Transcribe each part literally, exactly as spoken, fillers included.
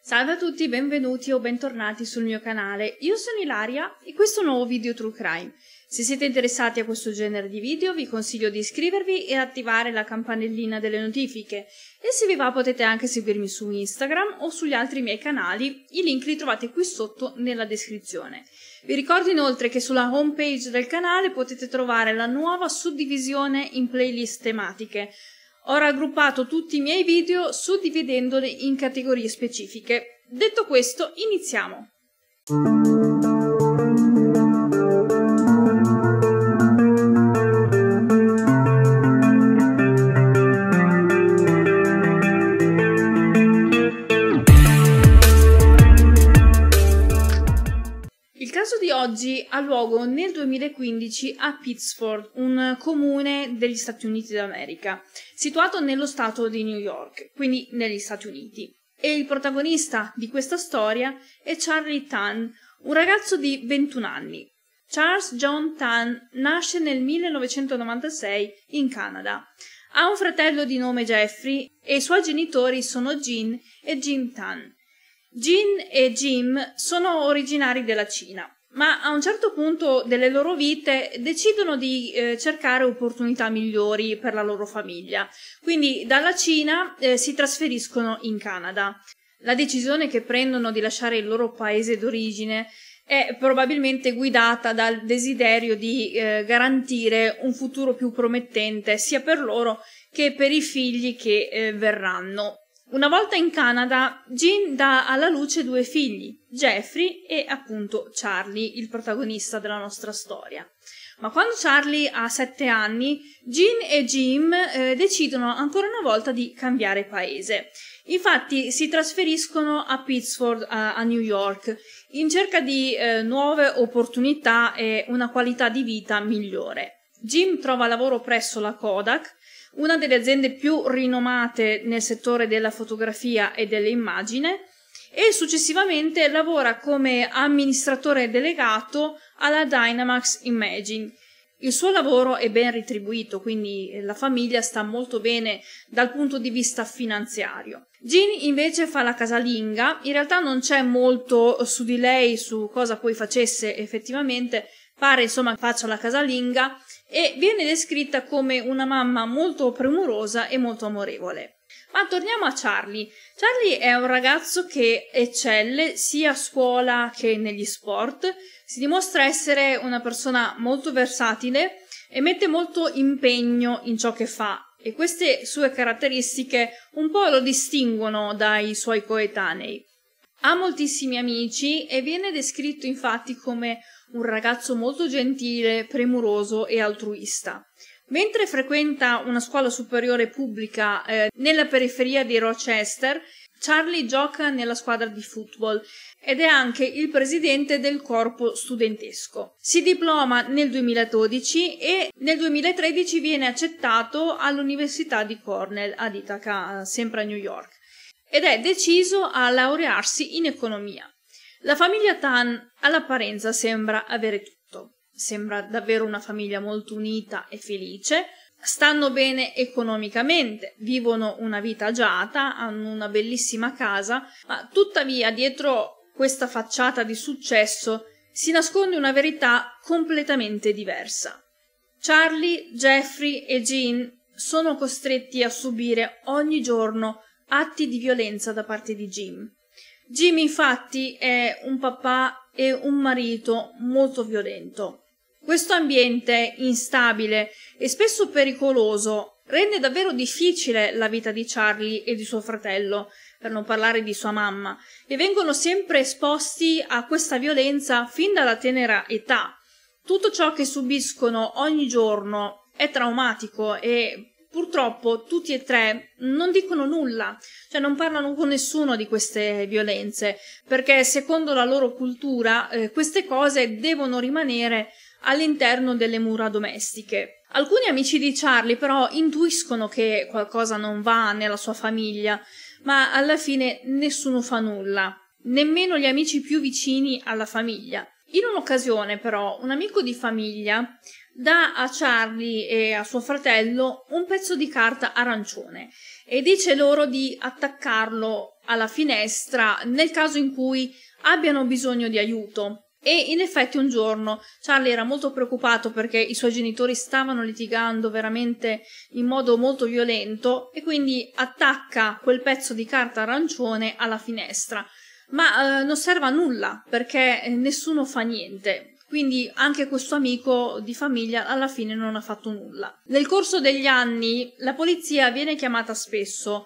Salve a tutti, benvenuti o bentornati sul mio canale. Io sono Ilaria e questo è un nuovo video True Crime. Se siete interessati a questo genere di video vi consiglio di iscrivervi e attivare la campanellina delle notifiche e se vi va potete anche seguirmi su Instagram o sugli altri miei canali, i link li trovate qui sotto nella descrizione. Vi ricordo inoltre che sulla home page del canale potete trovare la nuova suddivisione in playlist tematiche. Ho raggruppato tutti i miei video suddividendoli in categorie specifiche. Detto questo, iniziamo! Il caso di oggi ha luogo nel duemilaquindici a Pittsford, un comune degli Stati Uniti d'America, situato nello stato di New York, quindi negli Stati Uniti. E il protagonista di questa storia è Charlie Tan, un ragazzo di ventuno anni. Charles John Tan nasce nel millenovecentonovantasei in Canada. Ha un fratello di nome Jeffrey e i suoi genitori sono Jean e Jim Tan. Jean e Jim sono originari della Cina, ma a un certo punto delle loro vite decidono di eh, cercare opportunità migliori per la loro famiglia. Quindi dalla Cina eh, si trasferiscono in Canada. La decisione che prendono di lasciare il loro paese d'origine è probabilmente guidata dal desiderio di eh, garantire un futuro più promettente sia per loro che per i figli che eh, verranno. Una volta in Canada, Jean dà alla luce due figli, Jeffrey e appunto Charlie, il protagonista della nostra storia. Ma quando Charlie ha sette anni, Jean e Jim eh, decidono ancora una volta di cambiare paese. Infatti si trasferiscono a Pittsford, a, a New York, in cerca di eh, nuove opportunità e una qualità di vita migliore. Jim trova lavoro presso la Kodak, una delle aziende più rinomate nel settore della fotografia e dell'immagine, e successivamente lavora come amministratore delegato alla Dynamax Imaging. Il suo lavoro è ben retribuito, quindi la famiglia sta molto bene dal punto di vista finanziario. Jean invece fa la casalinga, in realtà non c'è molto su di lei, su cosa poi facesse effettivamente, pare insomma faccia la casalinga e viene descritta come una mamma molto premurosa e molto amorevole. Ma torniamo a Charlie. Charlie è un ragazzo che eccelle sia a scuola che negli sport, si dimostra essere una persona molto versatile e mette molto impegno in ciò che fa e queste sue caratteristiche un po' lo distinguono dai suoi coetanei. Ha moltissimi amici e viene descritto infatti come un ragazzo molto gentile, premuroso e altruista. Mentre frequenta una scuola superiore pubblica eh, nella periferia di Rochester, Charlie gioca nella squadra di football ed è anche il presidente del corpo studentesco. Si diploma nel duemiladodici e nel duemilatredici viene accettato all'Università di Cornell ad Ithaca, sempre a New York, ed è deciso a laurearsi in economia. La famiglia Tan all'apparenza sembra avere tutto, sembra davvero una famiglia molto unita e felice, stanno bene economicamente, vivono una vita agiata, hanno una bellissima casa, ma tuttavia dietro questa facciata di successo si nasconde una verità completamente diversa. Charlie, Jeffrey e Jean sono costretti a subire ogni giorno atti di violenza da parte di Jim. Jim infatti è un papà e un marito molto violento. Questo ambiente instabile e spesso pericoloso rende davvero difficile la vita di Charlie e di suo fratello, per non parlare di sua mamma, e vengono sempre esposti a questa violenza fin dalla tenera età. Tutto ciò che subiscono ogni giorno è traumatico e purtroppo tutti e tre non dicono nulla, cioè non parlano con nessuno di queste violenze, perché secondo la loro cultura eh, queste cose devono rimanere all'interno delle mura domestiche. Alcuni amici di Charlie però intuiscono che qualcosa non va nella sua famiglia, ma alla fine nessuno fa nulla, nemmeno gli amici più vicini alla famiglia. In un'occasione però un amico di famiglia dà a Charlie e a suo fratello un pezzo di carta arancione e dice loro di attaccarlo alla finestra nel caso in cui abbiano bisogno di aiuto. E in effetti un giorno Charlie era molto preoccupato perché i suoi genitori stavano litigando veramente in modo molto violento e quindi attacca quel pezzo di carta arancione alla finestra, ma eh, non serve a nulla perché nessuno fa niente. Quindi anche questo amico di famiglia alla fine non ha fatto nulla. Nel corso degli anni la polizia viene chiamata spesso,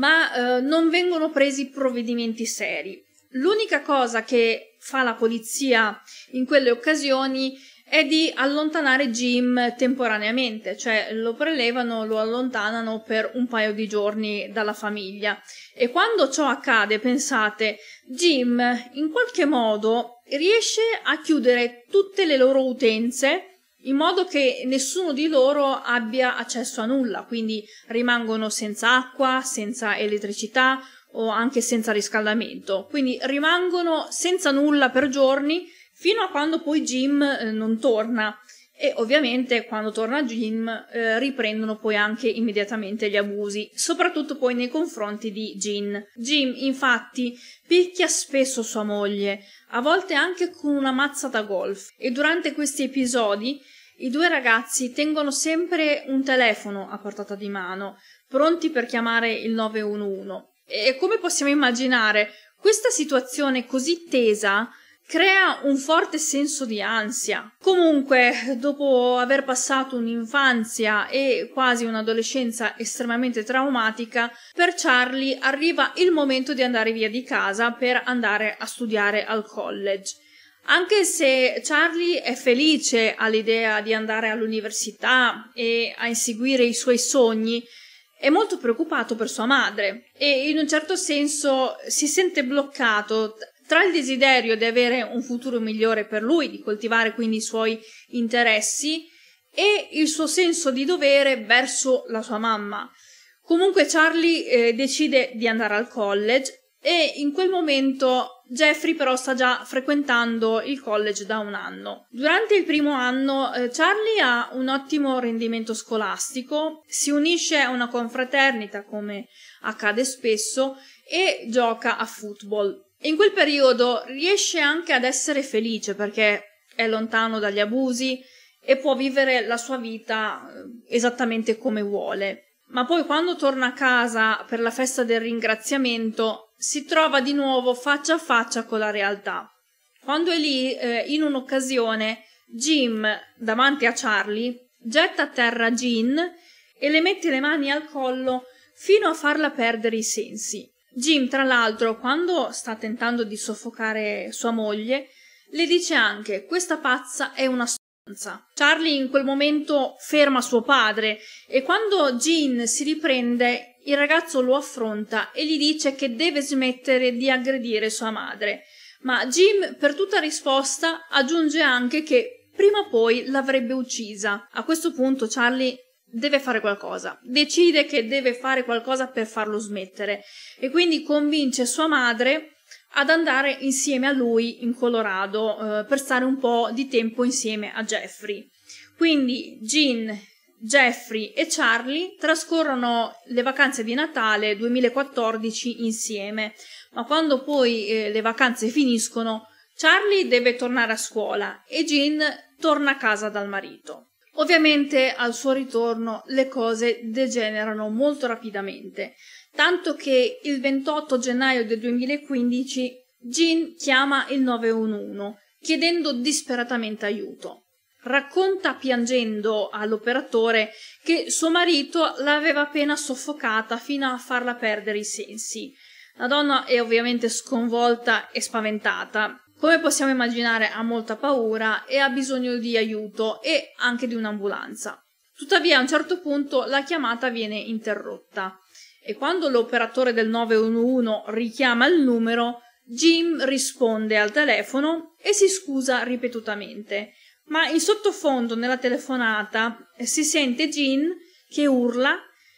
ma eh, non vengono presi provvedimenti seri. L'unica cosa che fa la polizia in quelle occasioni è di allontanare Jim temporaneamente, cioè lo prelevano, lo allontanano per un paio di giorni dalla famiglia. E quando ciò accade, pensate, Jim in qualche modo riesce a chiudere tutte le loro utenze in modo che nessuno di loro abbia accesso a nulla, quindi rimangono senza acqua, senza elettricità o anche senza riscaldamento, quindi rimangono senza nulla per giorni fino a quando poi Jim eh, non torna. E ovviamente quando torna Jim eh, riprendono poi anche immediatamente gli abusi, soprattutto poi nei confronti di Jean. Jim infatti picchia spesso sua moglie, a volte anche con una mazza da golf, e durante questi episodi i due ragazzi tengono sempre un telefono a portata di mano, pronti per chiamare il nove uno uno. E come possiamo immaginare, questa situazione così tesa crea un forte senso di ansia. Comunque, dopo aver passato un'infanzia e quasi un'adolescenza estremamente traumatica, per Charlie arriva il momento di andare via di casa per andare a studiare al college. Anche se Charlie è felice all'idea di andare all'università e a inseguire i suoi sogni, è molto preoccupato per sua madre e in un certo senso si sente bloccato tra il desiderio di avere un futuro migliore per lui, di coltivare quindi i suoi interessi, e il suo senso di dovere verso la sua mamma. Comunque Charlie eh, decide di andare al college e in quel momento Jeffrey però sta già frequentando il college da un anno. Durante il primo anno eh, Charlie ha un ottimo rendimento scolastico, si unisce a una confraternita come accade spesso e gioca a football. In quel periodo riesce anche ad essere felice perché è lontano dagli abusi e può vivere la sua vita esattamente come vuole. Ma poi quando torna a casa per la festa del ringraziamento si trova di nuovo faccia a faccia con la realtà. Quando è lì, eh, in un'occasione, Jim, davanti a Charlie, getta a terra Jean e le mette le mani al collo fino a farla perdere i sensi. Jim, tra l'altro, quando sta tentando di soffocare sua moglie, le dice anche: questa pazza è una stronza. Charlie in quel momento ferma suo padre e quando Jean si riprende, il ragazzo lo affronta e gli dice che deve smettere di aggredire sua madre. Ma Jim, per tutta risposta, aggiunge anche che prima o poi l'avrebbe uccisa. A questo punto Charlie deve fare qualcosa, decide che deve fare qualcosa per farlo smettere e quindi convince sua madre ad andare insieme a lui in Colorado eh, per stare un po' di tempo insieme a Jeffrey. Quindi Jean, Jeffrey e Charlie trascorrono le vacanze di Natale duemilaquattordici insieme, ma quando poi eh, le vacanze finiscono, Charlie deve tornare a scuola e Jean torna a casa dal marito. Ovviamente al suo ritorno le cose degenerano molto rapidamente, tanto che il ventotto gennaio del duemilaquindici Jean chiama il nove uno uno chiedendo disperatamente aiuto. Racconta piangendo all'operatore che suo marito l'aveva appena soffocata fino a farla perdere i sensi. La donna è ovviamente sconvolta e spaventata. Come possiamo immaginare, ha molta paura e ha bisogno di aiuto e anche di un'ambulanza. Tuttavia a un certo punto la chiamata viene interrotta e quando l'operatore del nove uno uno richiama il numero, Jim risponde al telefono e si scusa ripetutamente. Ma in sottofondo nella telefonata si sente Jean che urla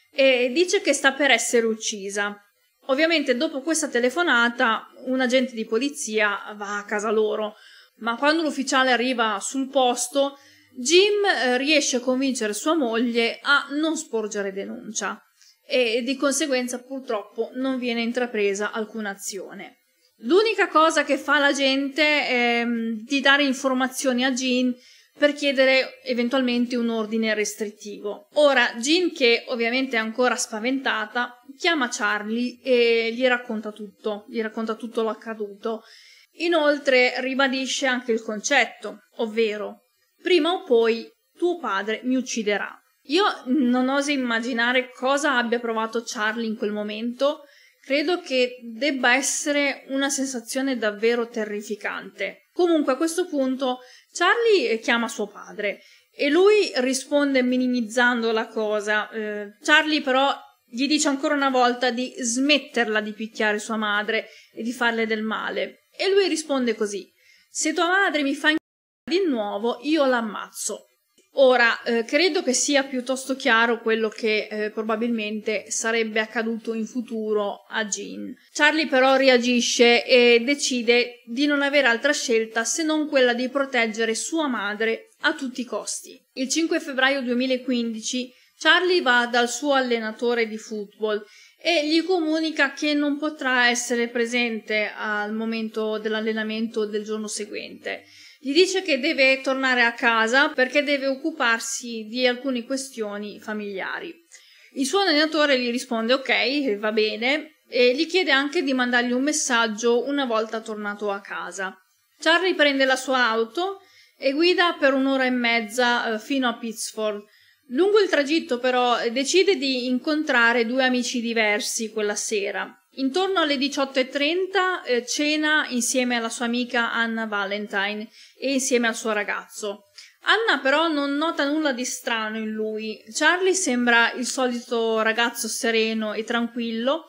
e dice che sta per essere uccisa. Ovviamente dopo questa telefonata un agente di polizia va a casa loro, ma quando l'ufficiale arriva sul posto, Jim riesce a convincere sua moglie a non sporgere denuncia. e di conseguenza purtroppo non viene intrapresa alcuna azione. L'unica cosa che fa la gente è di dare informazioni a Jean per chiedere eventualmente un ordine restrittivo. Ora, Jean, che ovviamente è ancora spaventata, chiama Charlie e gli racconta tutto, gli racconta tutto l'accaduto. Inoltre ribadisce anche il concetto, ovvero, prima o poi tuo padre mi ucciderà. Io non oso immaginare cosa abbia provato Charlie in quel momento. Credo che debba essere una sensazione davvero terrificante. Comunque a questo punto Charlie chiama suo padre e lui risponde minimizzando la cosa. Eh, Charlie però gli dice ancora una volta di smetterla di picchiare sua madre e di farle del male. E lui risponde così: se tua madre mi fa incazzare di nuovo, io l'ammazzo. Ora, eh, credo che sia piuttosto chiaro quello che eh, probabilmente sarebbe accaduto in futuro a Jean. Charlie però reagisce e decide di non avere altra scelta se non quella di proteggere sua madre a tutti i costi. Il cinque febbraio duemilaquindici Charlie va dal suo allenatore di football e gli comunica che non potrà essere presente al momento dell'allenamento del giorno seguente. Gli dice che deve tornare a casa perché deve occuparsi di alcune questioni familiari. Il suo allenatore gli risponde ok, va bene, e gli chiede anche di mandargli un messaggio una volta tornato a casa. Charlie prende la sua auto e guida per un'ora e mezza eh, fino a Pittsford. Lungo il tragitto però decide di incontrare due amici diversi quella sera. Intorno alle diciotto e trenta eh, cena insieme alla sua amica Anna Valentine e insieme al suo ragazzo. Anna però non nota nulla di strano in lui. Charlie sembra il solito ragazzo sereno e tranquillo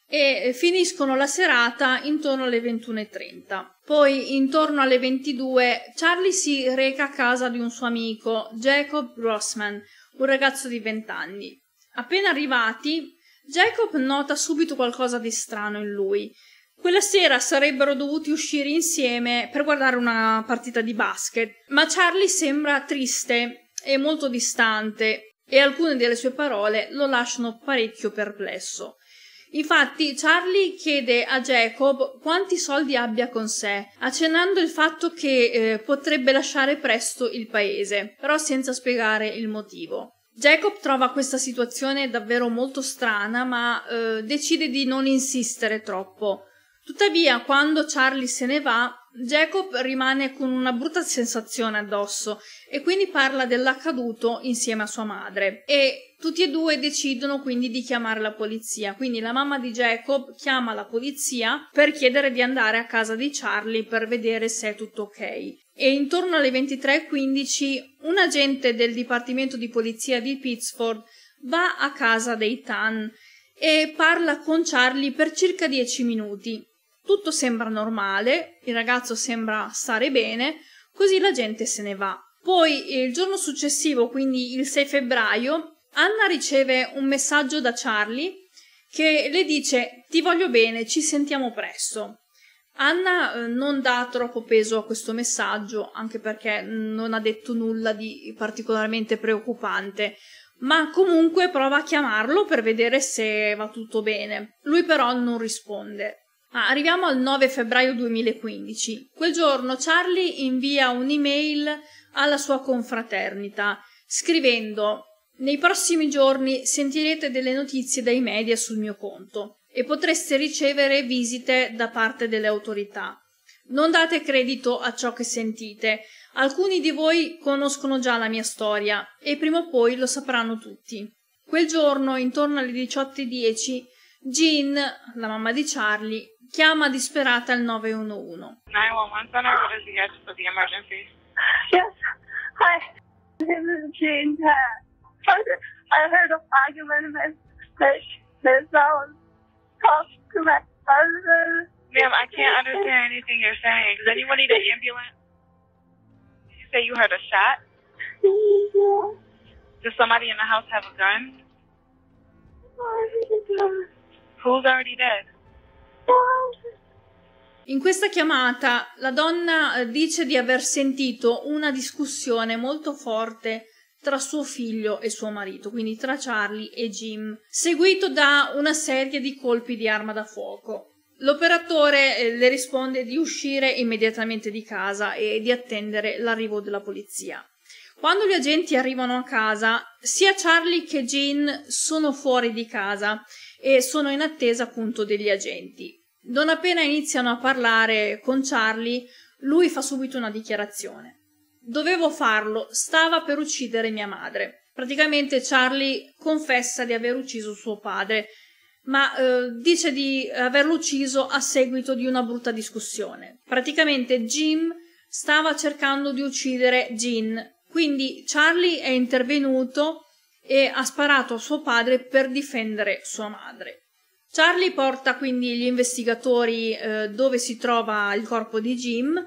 e finiscono la serata intorno alle ventuno e trenta. Poi intorno alle ventidue Charlie si reca a casa di un suo amico, Jacob Grossman, un ragazzo di venti anni. Appena arrivati, Jacob nota subito qualcosa di strano in lui. Quella sera sarebbero dovuti uscire insieme per guardare una partita di basket, ma Charlie sembra triste e molto distante e alcune delle sue parole lo lasciano parecchio perplesso. Infatti Charlie chiede a Jacob quanti soldi abbia con sé, accennando il fatto che eh, potrebbe lasciare presto il paese, però senza spiegare il motivo. Jacob trova questa situazione davvero molto strana, ma eh, decide di non insistere troppo. Tuttavia, quando Charlie se ne va, Jacob rimane con una brutta sensazione addosso e quindi parla dell'accaduto insieme a sua madre. E tutti e due decidono quindi di chiamare la polizia. Quindi la mamma di Jacob chiama la polizia per chiedere di andare a casa di Charlie per vedere se è tutto ok. E intorno alle ventitré e quindici un agente del Dipartimento di Polizia di Pittsford va a casa dei Tan e parla con Charlie per circa dieci minuti. Tutto sembra normale, il ragazzo sembra stare bene, così la gente se ne va. Poi il giorno successivo, quindi il sei febbraio, Anna riceve un messaggio da Charlie che le dice ti voglio bene, ci sentiamo presto. Anna eh, non dà troppo peso a questo messaggio, anche perché non ha detto nulla di particolarmente preoccupante, ma comunque prova a chiamarlo per vedere se va tutto bene. Lui però non risponde. Ah, arriviamo al nove febbraio duemilaquindici. Quel giorno Charlie invia un'email alla sua confraternita, scrivendo nei prossimi giorni sentirete delle notizie dai media sul mio conto e potreste ricevere visite da parte delle autorità. Non date credito a ciò che sentite. Alcuni di voi conoscono già la mia storia e prima o poi lo sapranno tutti. Quel giorno, intorno alle diciotto e dieci, Jean, la mamma di Charlie, chiama disperata il nove uno uno. nine one one center, what is the address of the emergency? Yes. Hi. This is Jean Pat. I heard an argument with this, this someone talk to my husband. Ma'am, I can't understand anything you're saying. Does anyone need an ambulance? Did you say you heard a shot? Yeah. Does somebody in the house have a gun? Oh, Who's already dead? In questa chiamata la donna dice di aver sentito una discussione molto forte tra suo figlio e suo marito, quindi tra Charlie e Jim, seguito da una serie di colpi di arma da fuoco. L'operatore eh, le risponde di uscire immediatamente di casa e di attendere l'arrivo della polizia. Quando gli agenti arrivano a casa, sia Charlie che Jean sono fuori di casa e sono in attesa appunto degli agenti. Non appena iniziano a parlare con Charlie, lui fa subito una dichiarazione. Dovevo farlo, stava per uccidere mia madre. Praticamente Charlie confessa di aver ucciso suo padre, ma eh, dice di averlo ucciso a seguito di una brutta discussione. Praticamente Jim stava cercando di uccidere Jean, quindi Charlie è intervenuto e ha sparato a suo padre per difendere sua madre. Charlie porta quindi gli investigatori eh, dove si trova il corpo di Jim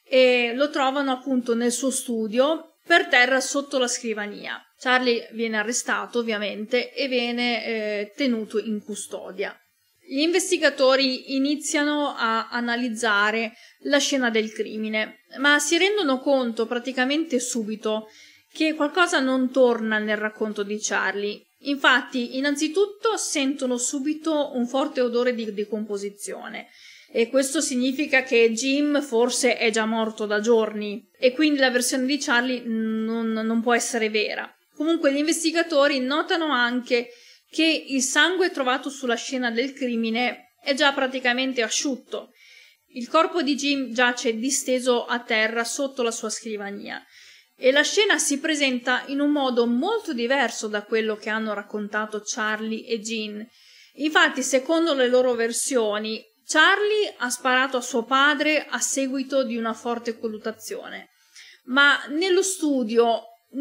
e lo trovano appunto nel suo studio per terra sotto la scrivania. Charlie viene arrestato ovviamente e viene eh, tenuto in custodia. Gli investigatori iniziano a analizzare la scena del crimine, ma si rendono conto praticamente subito che qualcosa non torna nel racconto di Charlie. Infatti, innanzitutto sentono subito un forte odore di decomposizione e questo significa che Jim forse è già morto da giorni e quindi la versione di Charlie non, non può essere vera. Comunque gli investigatori notano anche che il sangue trovato sulla scena del crimine è già praticamente asciutto. Il corpo di Jim giace disteso a terra sotto la sua scrivania e la scena si presenta in un modo molto diverso da quello che hanno raccontato Charlie e Jean. Infatti, secondo le loro versioni, Charlie ha sparato a suo padre a seguito di una forte colluttazione, ma nello studio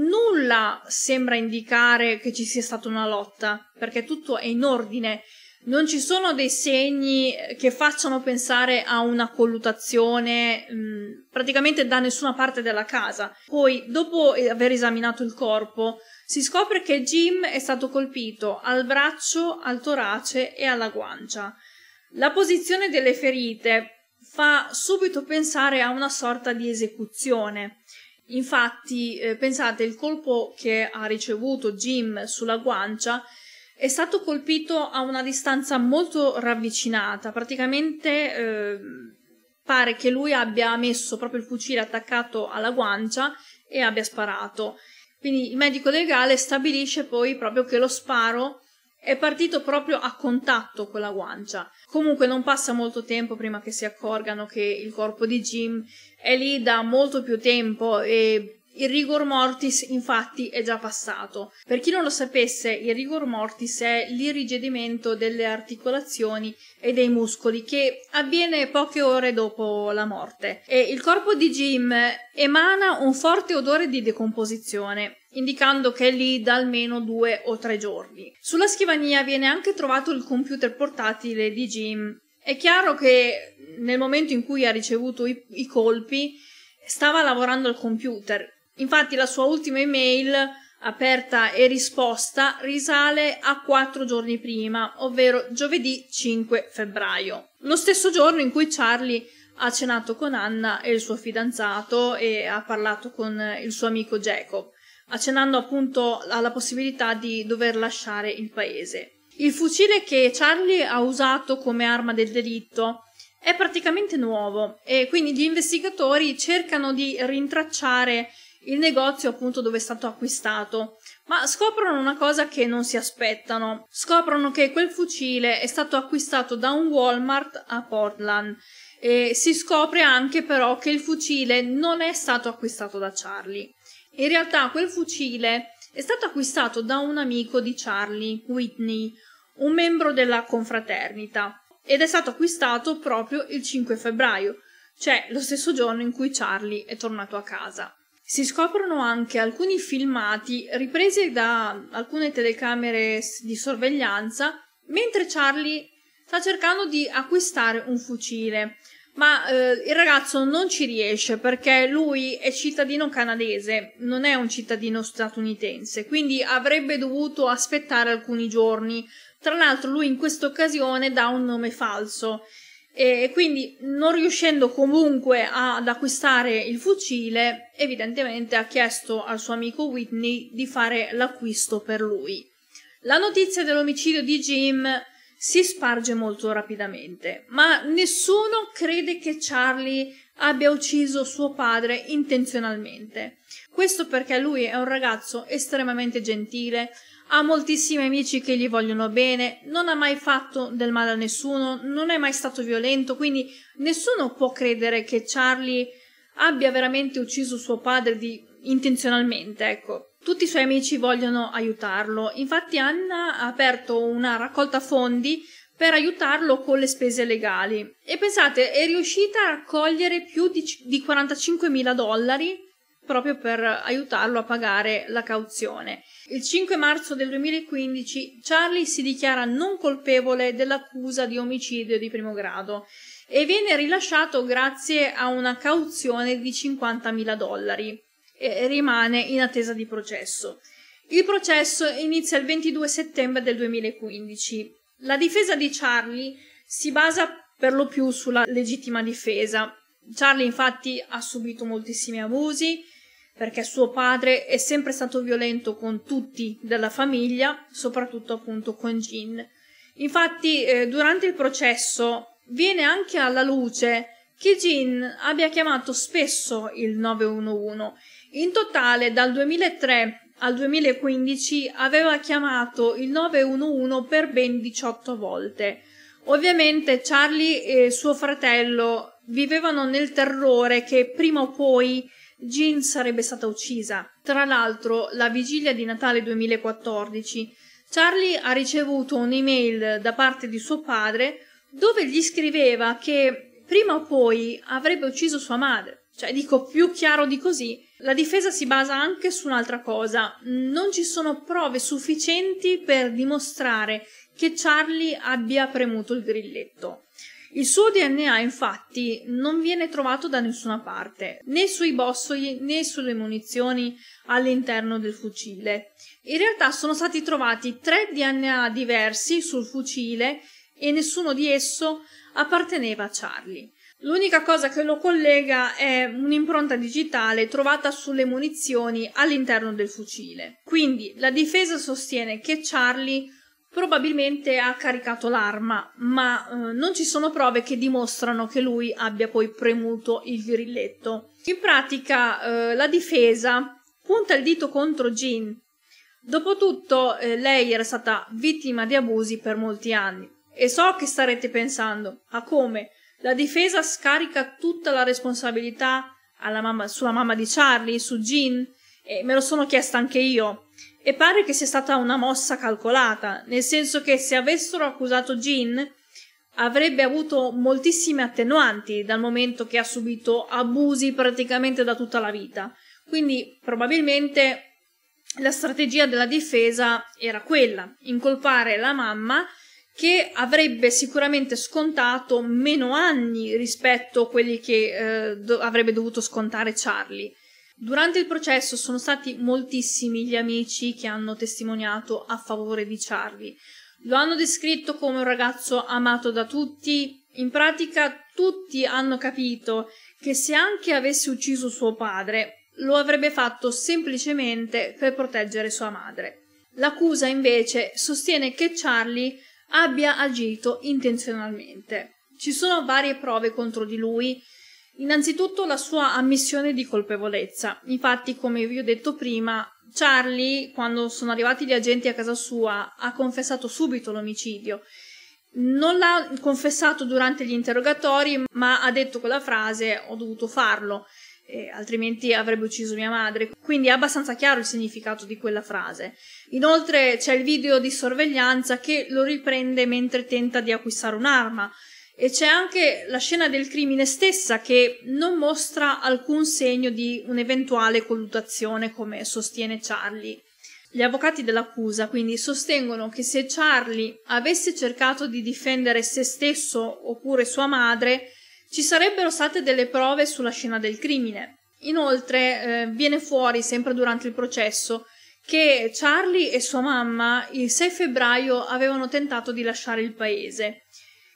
nulla sembra indicare che ci sia stata una lotta, perché tutto è in ordine. Non ci sono dei segni che facciano pensare a una colluttazione mh, praticamente da nessuna parte della casa. Poi, dopo aver esaminato il corpo, si scopre che Jim è stato colpito al braccio, al torace e alla guancia. La posizione delle ferite fa subito pensare a una sorta di esecuzione. Infatti, eh, pensate, il colpo che ha ricevuto Jim sulla guancia è stato colpito a una distanza molto ravvicinata, praticamente eh, pare che lui abbia messo proprio il fucile attaccato alla guancia e abbia sparato. Quindi il medico legale stabilisce poi proprio che lo sparo è partito proprio a contatto con la guancia. Comunque non passa molto tempo prima che si accorgano che il corpo di Jim è lì da molto più tempo e il rigor mortis infatti è già passato. Per chi non lo sapesse, il rigor mortis è l'irrigidimento delle articolazioni e dei muscoli che avviene poche ore dopo la morte. E il corpo di Jim emana un forte odore di decomposizione, indicando che è lì da almeno due o tre giorni. Sulla scrivania viene anche trovato il computer portatile di Jim. È chiaro che nel momento in cui ha ricevuto i, i colpi stava lavorando al computer. Infatti la sua ultima email aperta e risposta risale a quattro giorni prima, ovvero giovedì cinque febbraio, lo stesso giorno in cui Charlie ha cenato con Anna e il suo fidanzato e ha parlato con il suo amico Jacob, accennando appunto alla possibilità di dover lasciare il paese. Il fucile che Charlie ha usato come arma del delitto è praticamente nuovo e quindi gli investigatori cercano di rintracciare il negozio appunto dove è stato acquistato, ma scoprono una cosa che non si aspettano. Scoprono che quel fucile è stato acquistato da un Walmart a Portland e si scopre anche però che il fucile non è stato acquistato da Charlie. In realtà quel fucile è stato acquistato da un amico di Charlie, Whitney, un membro della confraternita, ed è stato acquistato proprio il cinque febbraio, cioè lo stesso giorno in cui Charlie è tornato a casa. Si scoprono anche alcuni filmati ripresi da alcune telecamere di sorveglianza mentre Charlie sta cercando di acquistare un fucile, ma eh, il ragazzo non ci riesce perché lui è cittadino canadese, non è un cittadino statunitense, quindi avrebbe dovuto aspettare alcuni giorni. Tra l'altro lui in questa occasione dà un nome falso. E quindi, non riuscendo comunque ad acquistare il fucile, evidentemente ha chiesto al suo amico Whitney di fare l'acquisto per lui. La notizia dell'omicidio di Jim si sparge molto rapidamente, ma nessuno crede che Charlie abbia ucciso suo padre intenzionalmente. Questo perché lui è un ragazzo estremamente gentile, ha moltissimi amici che gli vogliono bene, non ha mai fatto del male a nessuno, non è mai stato violento, quindi nessuno può credere che Charlie abbia veramente ucciso suo padre di... intenzionalmente, ecco. Tutti i suoi amici vogliono aiutarlo, infatti Anna ha aperto una raccolta fondi per aiutarlo con le spese legali e pensate, è riuscita a raccogliere più di, di quarantacinquemila dollari proprio per aiutarlo a pagare la cauzione. Il cinque marzo del duemilaquindici Charlie si dichiara non colpevole dell'accusa di omicidio di primo grado e viene rilasciato grazie a una cauzione di cinquantamila dollari e rimane in attesa di processo. Il processo inizia il ventidue settembre del duemilaquindici. La difesa di Charlie si basa per lo più sulla legittima difesa. Charlie infatti ha subito moltissimi abusi perché suo padre è sempre stato violento con tutti della famiglia, soprattutto appunto con Jean. Infatti eh, durante il processo viene anche alla luce che Jean abbia chiamato spesso il nove uno uno. In totale dal duemilatré al duemilaquindici aveva chiamato il nove uno uno per ben diciotto volte. Ovviamente Charlie e suo fratello vivevano nel terrore che prima o poi Jean sarebbe stata uccisa. Tra l'altro, la vigilia di Natale duemilaquattordici, Charlie ha ricevuto un'email da parte di suo padre dove gli scriveva che prima o poi avrebbe ucciso sua madre. Cioè, dico, più chiaro di così. La difesa si basa anche su un'altra cosa. Non ci sono prove sufficienti per dimostrare che Charlie abbia premuto il grilletto. Il suo D N A, infatti, non viene trovato da nessuna parte, né sui bossoli né sulle munizioni all'interno del fucile. In realtà sono stati trovati tre D N A diversi sul fucile e nessuno di esso apparteneva a Charlie. L'unica cosa che lo collega è un'impronta digitale trovata sulle munizioni all'interno del fucile. Quindi la difesa sostiene che Charlie probabilmente ha caricato l'arma, ma eh, non ci sono prove che dimostrano che lui abbia poi premuto il grilletto. In pratica eh, la difesa punta il dito contro Jean. Dopotutto eh, lei era stata vittima di abusi per molti anni e so che starete pensando, a come? La difesa scarica tutta la responsabilità alla mamma, sulla mamma di Charlie, su Jean? E me lo sono chiesta anche io. E pare che sia stata una mossa calcolata, nel senso che se avessero accusato Jean avrebbe avuto moltissime attenuanti dal momento che ha subito abusi praticamente da tutta la vita. Quindi probabilmente la strategia della difesa era quella, incolpare la mamma che avrebbe sicuramente scontato meno anni rispetto a quelli che eh, do- avrebbe dovuto scontare Charlie. Durante il processo sono stati moltissimi gli amici che hanno testimoniato a favore di Charlie. Lo hanno descritto come un ragazzo amato da tutti. In pratica tutti hanno capito che se anche avesse ucciso suo padre, lo avrebbe fatto semplicemente per proteggere sua madre. L'accusa invece sostiene che Charlie abbia agito intenzionalmente. Ci sono varie prove contro di lui. Innanzitutto la sua ammissione di colpevolezza. Infatti, come vi ho detto prima, Charlie, quando sono arrivati gli agenti a casa sua, ha confessato subito l'omicidio. Non l'ha confessato durante gli interrogatori, ma ha detto quella frase: ho dovuto farlo, eh, altrimenti avrebbe ucciso mia madre. Quindi è abbastanza chiaro il significato di quella frase. Inoltre c'è il video di sorveglianza che lo riprende mentre tenta di acquistare un'arma. E c'è anche la scena del crimine stessa che non mostra alcun segno di un'eventuale colluttazione, come sostiene Charlie. Gli avvocati dell'accusa quindi sostengono che se Charlie avesse cercato di difendere se stesso oppure sua madre, ci sarebbero state delle prove sulla scena del crimine. Inoltre eh, viene fuori, sempre durante il processo, che Charlie e sua mamma il sei febbraio avevano tentato di lasciare il paese.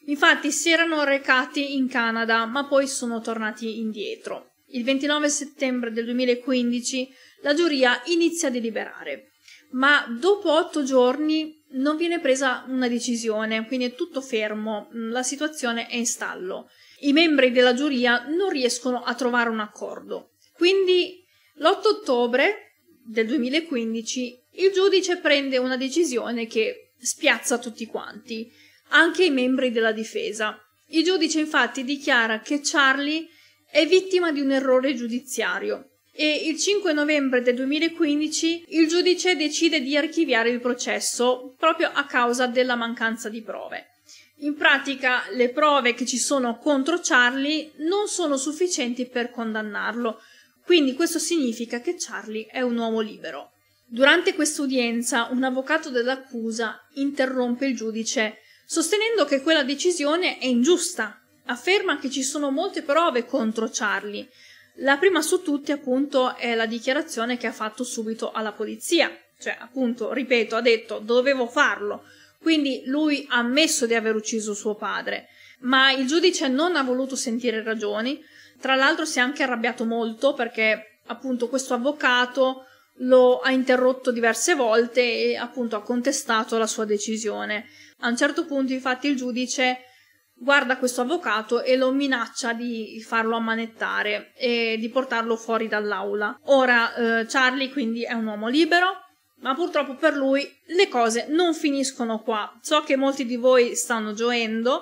Infatti si erano recati in Canada, ma poi sono tornati indietro. Il ventinove settembre del duemilaquindici la giuria inizia a deliberare, ma dopo otto giorni non viene presa una decisione, quindi è tutto fermo, la situazione è in stallo. I membri della giuria non riescono a trovare un accordo. Quindi l'otto ottobre del duemilaquindici il giudice prende una decisione che spiazza tutti quanti, anche i membri della difesa. Il giudice infatti dichiara che Charlie è vittima di un errore giudiziario e il cinque novembre del duemilaquindici il giudice decide di archiviare il processo proprio a causa della mancanza di prove. In pratica le prove che ci sono contro Charlie non sono sufficienti per condannarlo, quindi questo significa che Charlie è un uomo libero. Durante questa udienza un avvocato dell'accusa interrompe il giudice sostenendo che quella decisione è ingiusta. Afferma che ci sono molte prove contro Charlie. La prima su tutte appunto è la dichiarazione che ha fatto subito alla polizia, cioè appunto, ripeto, ha detto dovevo farlo. Quindi lui ha ammesso di aver ucciso suo padre, ma il giudice non ha voluto sentire ragioni. Tra l'altro si è anche arrabbiato molto perché appunto questo avvocato lo ha interrotto diverse volte e appunto ha contestato la sua decisione. A un certo punto infatti il giudice guarda questo avvocato e lo minaccia di farlo ammanettare e di portarlo fuori dall'aula. Ora eh, Charlie quindi è un uomo libero, ma purtroppo per lui le cose non finiscono qua. So che molti di voi stanno gioendo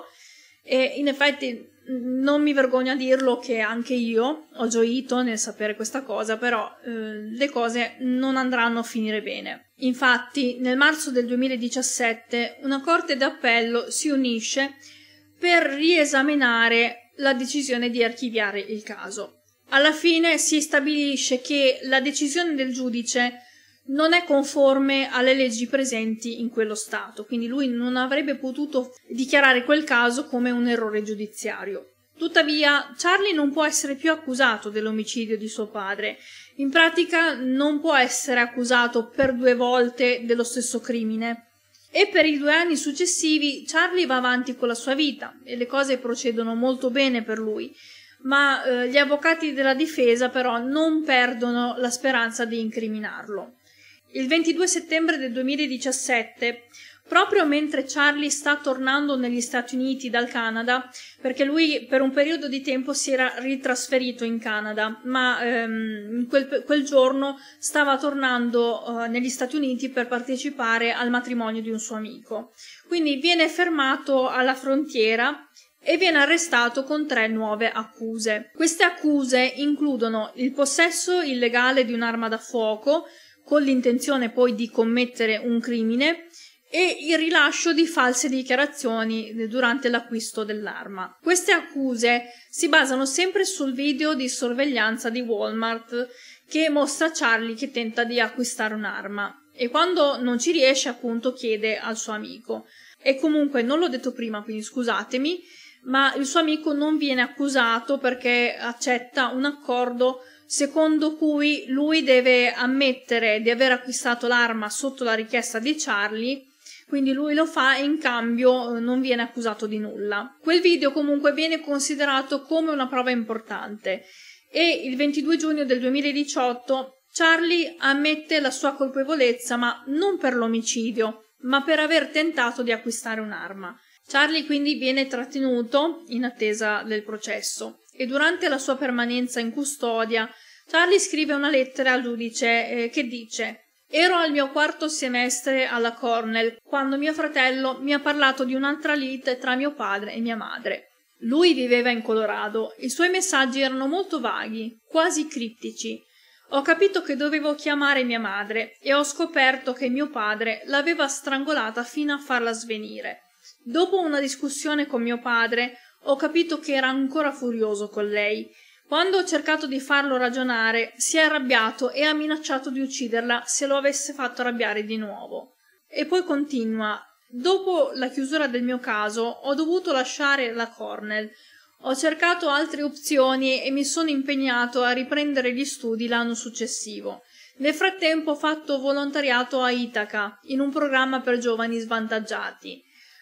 e in effetti non mi vergogno a dirlo che anche io ho gioito nel sapere questa cosa, però eh, le cose non andranno a finire bene. Infatti nel marzo del duemiladiciassette una corte d'appello si unisce per riesaminare la decisione di archiviare il caso. Alla fine si stabilisce che la decisione del giudice non è conforme alle leggi presenti in quello stato, quindi lui non avrebbe potuto dichiarare quel caso come un errore giudiziario. Tuttavia, Charlie non può essere più accusato dell'omicidio di suo padre. In pratica non può essere accusato per due volte dello stesso crimine. E per i due anni successivi Charlie va avanti con la sua vita e le cose procedono molto bene per lui, ma eh, gli avvocati della difesa però non perdono la speranza di incriminarlo. Il ventidue settembre del duemiladiciassette, proprio mentre Charlie sta tornando negli Stati Uniti dal Canada, perché lui per un periodo di tempo si era ritrasferito in Canada, ma ehm, quel, quel giorno stava tornando eh, negli Stati Uniti per partecipare al matrimonio di un suo amico. Quindi viene fermato alla frontiera e viene arrestato con tre nuove accuse. Queste accuse includono il possesso illegale di un'arma da fuoco, con l'intenzione poi di commettere un crimine, e il rilascio di false dichiarazioni durante l'acquisto dell'arma. Queste accuse si basano sempre sul video di sorveglianza di Walmart che mostra Charlie che tenta di acquistare un'arma e quando non ci riesce appunto chiede al suo amico. E comunque non l'ho detto prima, quindi scusatemi, ma il suo amico non viene accusato perché accetta un accordo secondo cui lui deve ammettere di aver acquistato l'arma sotto la richiesta di Charlie, quindi lui lo fa e in cambio non viene accusato di nulla. Quel video comunque viene considerato come una prova importante e il ventidue giugno del duemiladiciotto Charlie ammette la sua colpevolezza, ma non per l'omicidio, ma per aver tentato di acquistare un'arma. Charlie quindi viene trattenuto in attesa del processo e durante la sua permanenza in custodia Charlie scrive una lettera al giudice eh, che dice: «Ero al mio quarto semestre alla Cornell quando mio fratello mi ha parlato di un'altra lite tra mio padre e mia madre. Lui viveva in Colorado, i suoi messaggi erano molto vaghi, quasi criptici. Ho capito che dovevo chiamare mia madre e ho scoperto che mio padre l'aveva strangolata fino a farla svenire. Dopo una discussione con mio padre ho capito che era ancora furioso con lei. Quando ho cercato di farlo ragionare, si è arrabbiato e ha minacciato di ucciderla se lo avesse fatto arrabbiare di nuovo». E poi continua: «Dopo la chiusura del mio caso ho dovuto lasciare la Cornell. Ho cercato altre opzioni e mi sono impegnato a riprendere gli studi l'anno successivo. Nel frattempo ho fatto volontariato a Itaca, in un programma per giovani svantaggiati.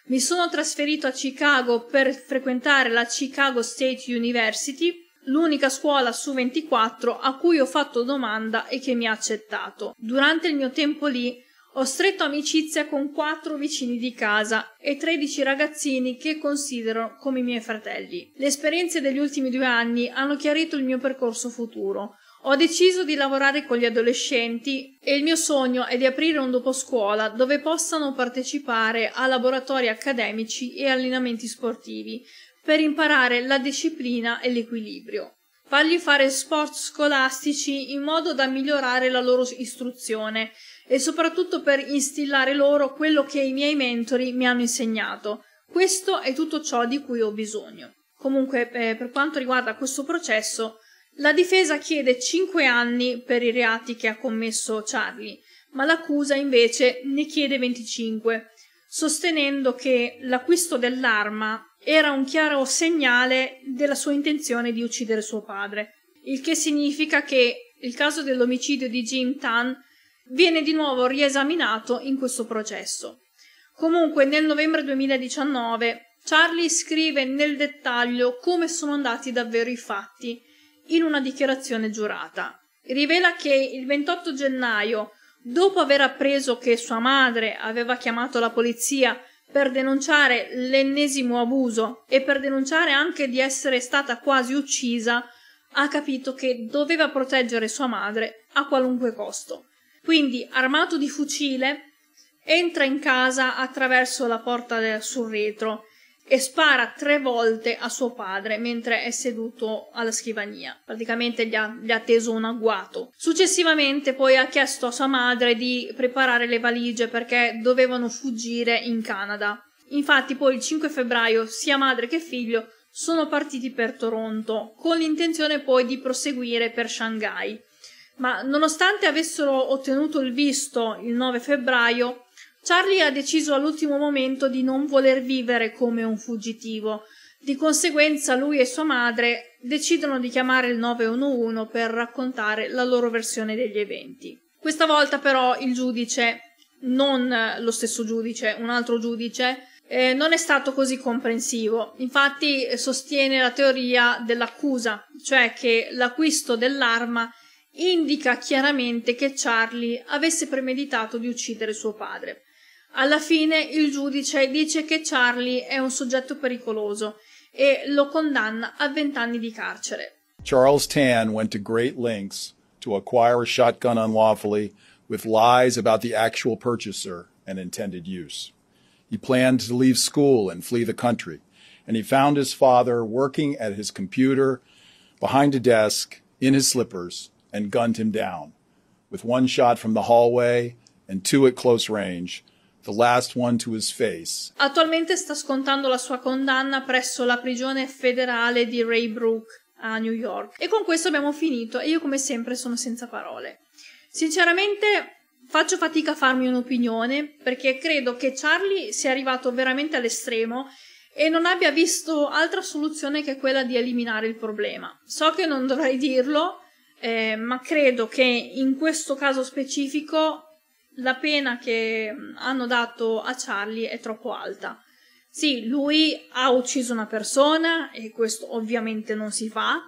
Mi sono trasferito a Chicago per frequentare la Chicago State University, l'unica scuola su ventiquattro a cui ho fatto domanda e che mi ha accettato. Durante il mio tempo lì ho stretto amicizia con quattro vicini di casa e tredici ragazzini che considero come i miei fratelli. Le esperienze degli ultimi due anni hanno chiarito il mio percorso futuro. Ho deciso di lavorare con gli adolescenti e il mio sogno è di aprire un doposcuola dove possano partecipare a laboratori accademici e allenamenti sportivi per imparare la disciplina e l'equilibrio. Fargli fare sport scolastici in modo da migliorare la loro istruzione e soprattutto per instillare loro quello che i miei mentori mi hanno insegnato. Questo è tutto ciò di cui ho bisogno. Comunque, eh, per quanto riguarda questo processo, la difesa chiede cinque anni per i reati che ha commesso Charlie, ma l'accusa invece ne chiede venticinque, sostenendo che l'acquisto dell'arma era un chiaro segnale della sua intenzione di uccidere suo padre, il che significa che il caso dell'omicidio di Jim Tan viene di nuovo riesaminato in questo processo. Comunque, nel novembre duemiladiciannove, Charlie scrive nel dettaglio come sono andati davvero i fatti in una dichiarazione giurata. Rivela che il ventotto gennaio, dopo aver appreso che sua madre aveva chiamato la polizia per denunciare l'ennesimo abuso e per denunciare anche di essere stata quasi uccisa, ha capito che doveva proteggere sua madre a qualunque costo. Quindi, armato di fucile, entra in casa attraverso la porta del, sul retro e spara tre volte a suo padre mentre è seduto alla scrivania. Praticamente gli ha, gli ha teso un agguato. Successivamente poi ha chiesto a sua madre di preparare le valigie perché dovevano fuggire in Canada. Infatti poi il cinque febbraio sia madre che figlio sono partiti per Toronto, con l'intenzione poi di proseguire per Shanghai. Ma nonostante avessero ottenuto il visto il nove febbraio, Charlie ha deciso all'ultimo momento di non voler vivere come un fuggitivo. Di conseguenza lui e sua madre decidono di chiamare il nove uno uno per raccontare la loro versione degli eventi. Questa volta però il giudice, non lo stesso giudice, un altro giudice, eh, non è stato così comprensivo. Infatti sostiene la teoria dell'accusa, cioè che l'acquisto dell'arma indica chiaramente che Charlie avesse premeditato di uccidere suo padre. Alla fine il giudice dice che Charlie è un soggetto pericoloso e lo condanna a venti anni di carcere. Charles Tan went to great lengths to acquire a shotgun unlawfully with lies about the actual purchaser and intended use. He planned to leave school and flee the country, and he found his father working at his computer behind a desk in his slippers and gunned him down with one shot from the hallway and two at close range, the last one to his face. Attualmente sta scontando la sua condanna presso la prigione federale di Raybrook a New York. E con questo abbiamo finito e io come sempre sono senza parole. Sinceramente faccio fatica a farmi un'opinione perché credo che Charlie sia arrivato veramente all'estremo e non abbia visto altra soluzione che quella di eliminare il problema. So che non dovrei dirlo, eh, ma credo che in questo caso specifico la pena che hanno dato a Charlie è troppo alta. Sì, lui ha ucciso una persona e questo ovviamente non si fa,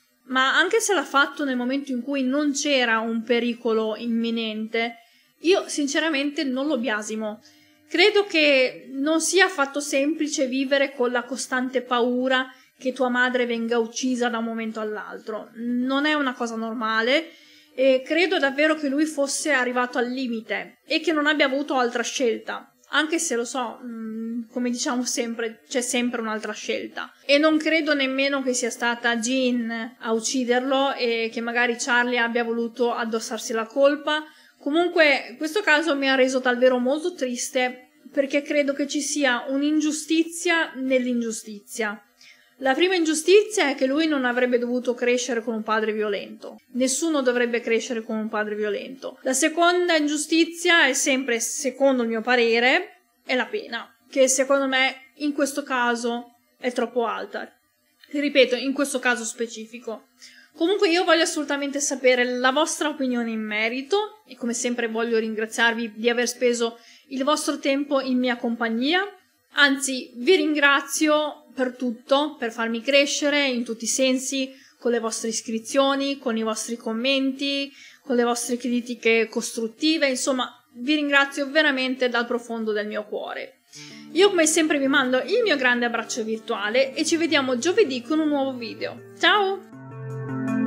ma anche se l'ha fatto nel momento in cui non c'era un pericolo imminente, io sinceramente non lo biasimo. Credo che non sia affatto semplice vivere con la costante paura che tua madre venga uccisa da un momento all'altro. Non è una cosa normale. E credo davvero che lui fosse arrivato al limite e che non abbia avuto altra scelta, anche se lo so, mh, come diciamo sempre, c'è sempre un'altra scelta. E non credo nemmeno che sia stata Jean a ucciderlo e che magari Charlie abbia voluto addossarsi la colpa. Comunque questo caso mi ha reso davvero molto triste perché credo che ci sia un'ingiustizia nell'ingiustizia. La prima ingiustizia è che lui non avrebbe dovuto crescere con un padre violento. Nessuno dovrebbe crescere con un padre violento. La seconda ingiustizia è sempre, secondo il mio parere, è la pena, che secondo me in questo caso è troppo alta. Ripeto, in questo caso specifico. Comunque io voglio assolutamente sapere la vostra opinione in merito e come sempre voglio ringraziarvi di aver speso il vostro tempo in mia compagnia. Anzi, vi ringrazio per tutto, per farmi crescere in tutti i sensi, con le vostre iscrizioni, con i vostri commenti, con le vostre critiche costruttive, insomma, vi ringrazio veramente dal profondo del mio cuore. Io come sempre vi mando il mio grande abbraccio virtuale e ci vediamo giovedì con un nuovo video. Ciao!